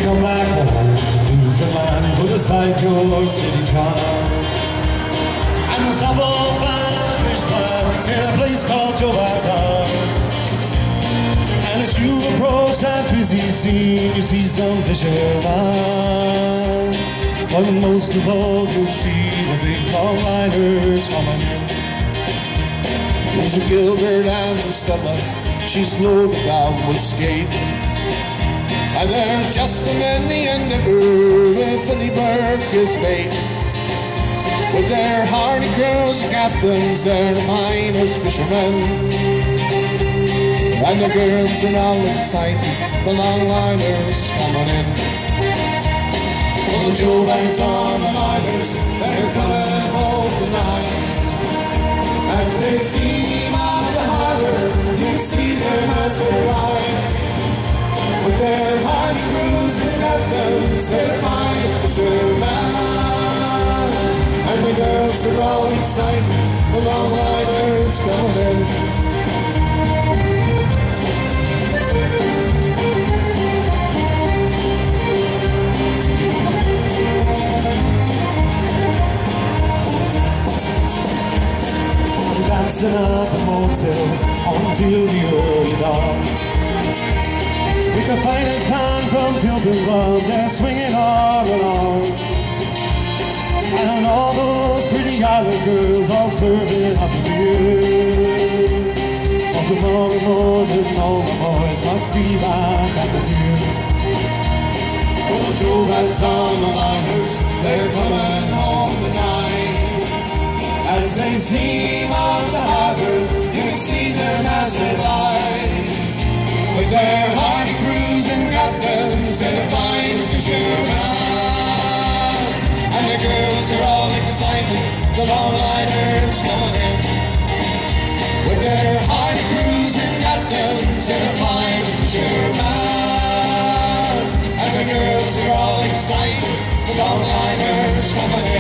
come back home to Newfoundland, put aside your city charm, and we'll stop off at the fish plant in a place called Jovatar. And as you approach that busy scene, you see some fishermen, but most of all you'll see the big longliners coming in. There's a Gilbert and a Stella, she's loaded down with skate, and there's Justin and the Endeavour with Billy Burke is mate. With their hardy crews and captains, they're the finest fishermen, and the girls are all excited, the longliners coming in. Well, the Joe banks on the liners, they're coming home tonight. As they steam out the harbor, you can see them as they ride. With their hardy crews and captains, they're the finest fishermen, and the girls are all excited, the longliners coming in. Dancing at the motel until the early dawn, with the finest band from Tilton Club, they're swinging arm in arm, and all those pretty island girls all serving up the beer. But tomorrow morning all the boys must be back at the pier. Well, the Joe banks on the liners, they're coming home tonight. As they steam out the harbor, you can see them as they glide. With their hardy crews and captains, they're the finest fishermen, and the girls are all excited, the longliners coming in. With their hardy crews and captains, they're the finest fishermen, and the girls are all excited, the longliners coming in.